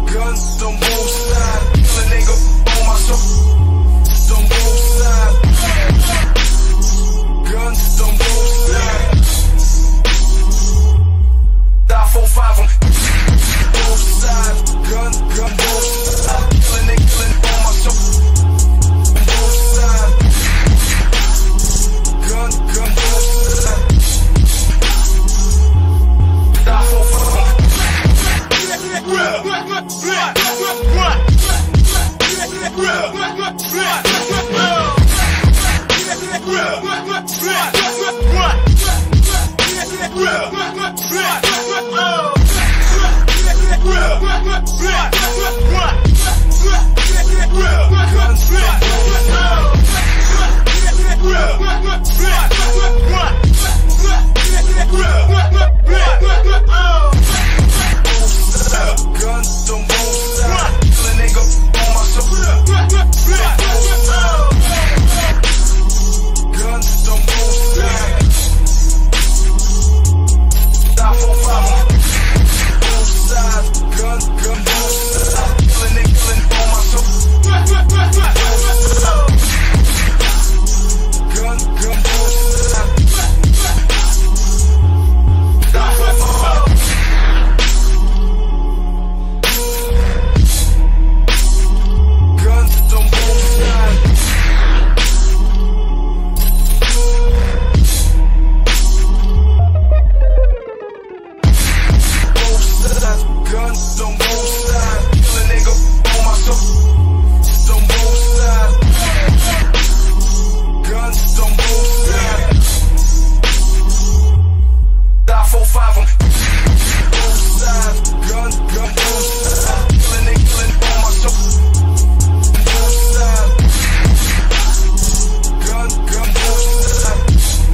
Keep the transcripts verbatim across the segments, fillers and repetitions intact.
guns on both sides. Kill a nigga on my soul. On both sides. Guns on both sides. Die four five em. Both sides. Gun, gun, both sides. Kill a nigga, kill a on my soul. Both sides. Gun, gun, both sides. Die four five em. Guns on both sides. Kill a nigga on my soul. Guns on both sides. Die four five em. Both sides. Gun, gun, both sides. Kill a nigga, kill a on my soul. Gun, gun, both sides. Die four five em. Guns on both sides. Both sides. Guns on both sides. Kill a nigga on my soul. On both sides. Guns on both sides. Die four five em. Both sides. Gun, gun, both sides. Kill a nigga, kill a on my soul. Both sides. Gun, gun, both sides.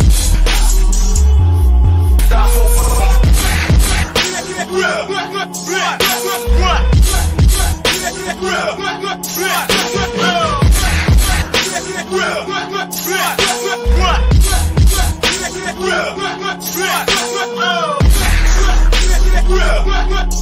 Die four five em. Real,